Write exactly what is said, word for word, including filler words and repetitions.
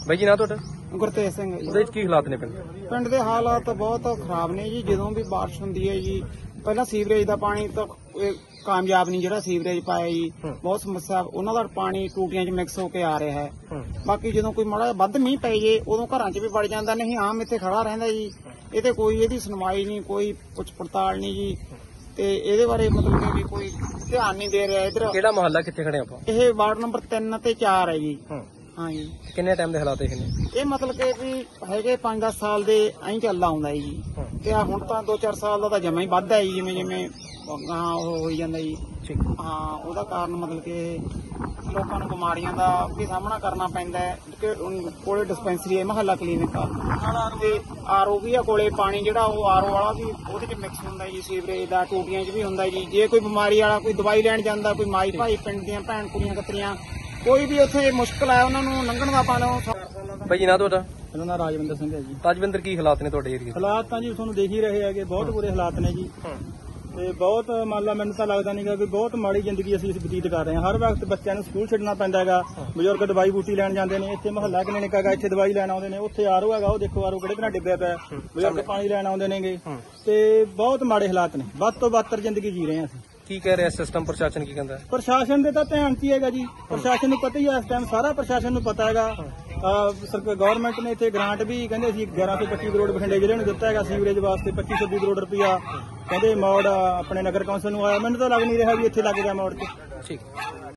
ਬਾਈ ਜੀ ਨਾ ਤੁਹਾਡਾ? ਗੁਰਤੇਜ ਸਿੰਘ ਜੀ। ਉਹਦੇ ਵਿੱਚ ਕੀ ਹਾਲਾਤ ਨੇ ਪਿੰਡ ਪਿੰਡ ਦੇ ਹਾਲਾਤ ਬਹੁਤ ਖਰਾਬ ਨੇ ਜੀ। ਜਦੋਂ ਵੀ ਬਾਰਿਸ਼ ਹੁੰਦੀ ਹੈ ਜੀ, ਪਹਿਲਾਂ ਸੀਵਰੇਜ ਦਾ ਪਾਣੀ ਤਾਂ ਕਾਮਯਾਬ ਨਹੀਂ, ਜਿਹੜਾ ਸੀਵਰੇਜ ਪਾਇਆ ਜੀ ਬਹੁਤ ਸਮੱਸਿਆ। ਉਹਨਾਂ ਦਾ ਪਾਣੀ ਟੂਟੀਆਂ 'ਚ ਮਿਕਸ ਹੋ ਕੇ ਆ ਰਿਹਾ ਹੈ। ਬਾਕੀ ਜਦੋਂ ਕੋਈ ਮਾੜਾ ਵੱਧ ਮੀਂਹ ਪੈ ਜੇ ਉਦੋਂ ਘਰਾਂ 'ਚ ਵੀ ਵੜ ਜਾਂਦਾ, ਨਹੀਂ ਆਮ ਇੱਥੇ ਖੜਾ ਰਹਿੰਦਾ ਜੀ। ਇਹ ਤੇ ਕੋਈ ਇਹਦੀ ਸੁਣਵਾਈ ਨਹੀਂ, ਕੋਈ ਪੁੱਛ ਪੜਤਾਲ ਨਹੀਂ ਜੀ। ਤੇ ਇਹਦੇ ਬਾਰੇ ਮਤਲਬ ਕਿ ਵੀ ਕੋਈ ਧਿਆਨ ਨਹੀਂ ਦੇ ਰਿਹਾ ਇੱਧਰ। ਕਿਹੜਾ ਮੁਹੱਲਾ, ਕਿੱਥੇ ਖੜੇ ਆਪਾਂ? ਇਹ ਵਾਰਡ ਨੰਬਰ ਤਿੰਨ ਤੇ ਚਾਰ ਹੈ ਜੀ। ਹਾਂ ਜੀ। ਕਿੰਨੇ ਟਾਈਮ ਦੇ ਹਾਲਾਤ ਇਹ ਨੇ? ਇਹ ਮਤਲਬ ਕਿ ਵੀ ਹੈਗੇ ਪੰਜ ਦਸ ਸਾਲ ਦੇ ਐਂ ਚੱਲਦਾ ਆਉਂਦਾ ਜੀ। ਤੇ ਆ ਹੁਣ ਤਾਂ ਦੋ ਚਾਰ ਸਾਲ ਦਾ ਤਾਂ ਜਮਾ ਹੀ ਵੱਧਦਾ ਜੀ, ਜਿਵੇਂ ਜਿਵੇਂ ਹਾਂ ਉਹ ਹੋਈ ਜਾਂਦਾ ਜੀ। ਹਾਂ, ਉਹਦਾ ਕਾਰਨ ਮਤਲਬ ਕਿ ਲੋਕਾਂ ਨੂੰ ਬਿਮਾਰੀਆਂ ਦਾ ਵੀ ਸਾਹਮਣਾ ਕਰਨਾ ਪੈਂਦਾ ਹੈ। ਕਿ ਕੋਲੇ ਡਿਸਪੈਂਸਰੀ ਹੈ, ਮੁਹੱਲਾ ਕਲੀਨਿਕ ਆ, ਤੇ ਆਰ ਓ ਵੀ ਆ ਕੋਲੇ। ਪਾਣੀ ਜਿਹੜਾ ਉਹ ਆਰ ਓ ਵਾਲਾ ਵੀ ਉਹਦੇ 'ਚ ਮਿਕਸ ਹੁੰਦਾ ਜੀ, ਸੀਵਰੇਜ ਦਾ ਟੂਟੀਆਂ 'ਚ ਵੀ ਹੁੰਦਾ ਜੀ। ਜੇ ਕੋਈ ਬਿਮਾਰੀ ਵਾਲਾ ਕੋਈ ਦਵਾਈ ਲੈਣ ਜਾਂਦਾ, ਕੋਈ ਮਾਈ ਭਾਈ ਪਿੰਡ ਦੀਆਂ ਭੈਣ ਕੁੜੀਆਂ ਕਤਰੀਆਂ, ਕੋਈ ਵੀ ਉੱਥੇ ਮੁਸ਼ਕਲ ਹੈ ਉਹਨਾਂ ਨੂੰ ਲੰਘਣ ਦਾ ਪਾਣੀ। ਬਾਈ ਜੀ ਨਾ ਤੁਹਾਡਾ? ਮੇਰਾ ਨਾਮ ਰਾਜਵਿੰਦਰ ਸਿੰਘ ਹੈ ਜੀ। ਰਾਜਵਿੰਦਰ, ਕੀ ਹਾਲਾਤ ਨੇ ਤੁਹਾਡੇ ਏਰੀਏ? ਹਾਲਾਤ ਤਾਂ ਜੀ ਤੁਹਾਨੂੰ ਦੇਖ ਹੀ ਰਹੇ ਹੈਗੇ, ਬਹੁਤ ਬੁਰੇ ਹਾਲਾਤ ਨੇ ਜੀ। ਤੇ ਬਹੁਤ ਮੰਨ ਲਾ, ਮੈਨੂੰ ਤਾਂ ਲੱਗਦਾ ਨਹੀਂਗਾ ਵੀ ਬਹੁਤ ਮਾੜੀ ਜ਼ਿੰਦਗੀ ਅਸੀਂ ਬਤੀਤ ਕਰ ਰਹੇ ਹਾਂ। ਹਰ ਵਕਤ ਬੱਚਿਆਂ ਨੂੰ ਸਕੂਲ ਛੱਡਣਾ ਪੈਂਦਾ ਹੈਗਾ, ਬਜ਼ੁਰਗ ਦਵਾਈ ਬੂਟੀ ਲੈਣ ਜਾਂਦੇ ਨੇ। ਇੱਥੇ ਮੁਹੱਲਾ ਕਲੀਨਿਕ ਹੈਗਾ, ਇੱਥੇ ਦਵਾਈ ਲੈਣ ਆਉਂਦੇ ਨੇ। ਉੱਥੇ ਆਰਓ ਹੈਗਾ, ਉਹ ਦੇਖੋ ਆਰਓ ਕਿਹੜੇ ਤਰ੍ਹਾਂ ਡਿੱਗਿਆ ਪਿਆ, ਬਜ਼ੁਰਗ ਪਾਣੀ ਲੈਣ ਆਉਂਦੇ ਨੇਗੇ। ਤੇ ਬਹੁਤ ਮਾੜੇ ਹਾਲਾਤ ਨੇ, ਵੱਧ ਤੋਂ ਬੱਤਰ ਜ਼ਿੰਦਗੀ ਜੀ ਰਹੇ ਹਾਂ ਅਸੀਂ। ਕੀ ਕਹਿ ਰਿਹਾ ਸਿਸਟਮ, ਪ੍ਰਸ਼ਾਸਨ ਕੀ ਕਹਿੰਦਾ? ਪ੍ਰਸ਼ਾਸਨ ਦੇ ਤਾਂ ਧਿਆਨ 'ਚ ਹੀ ਹੈਗਾ ਜੀ। ਪ੍ਰਸ਼ਾਸਨ ਨੂੰ ਪਤਾ ਹੀ ਹੈ ਇਸ ਟਾਈਮ, ਸਾਰਾ ਪ੍ਰਸ਼ਾਸਨ ਨੂੰ ਪਤਾ ਹੈਗਾ। ਸਰਕਾਰ ਗਵਰਨਮੈਂਟ ਨੇ ਇੱਥੇ ਗ੍ਰਾਂਟ ਵੀ ਕਹਿੰਦੇ ਸੀ ਗਿਆਰਾਂ ਸੌ ਪੱਚੀ ਕਰੋੜ ਬਠਿੰਡੇ ਜ਼ਿਲ੍ਹੇ ਨੂੰ ਦਿੱਤਾ ਹੈਗਾ ਸੀਵਰੇਜ ਵਾਸਤੇ। ਪੱਚੀ ਛੱਬੀ ਕਰੋੜ ਰੁਪਇਆ ਕਹਿੰਦੇ ਮੋੜ ਆਪਣੇ ਨਗਰ ਕੌਂਸਲ ਨੂੰ ਆਇਆ। ਮੈਨੂੰ ਤਾਂ ਲੱਗ ਨਹੀਂ ਰਿਹਾ ਵੀ ਇੱਥੇ ਲੱਗ ਗਿਆ ਮੋੜ 'ਚ। ਠੀਕ।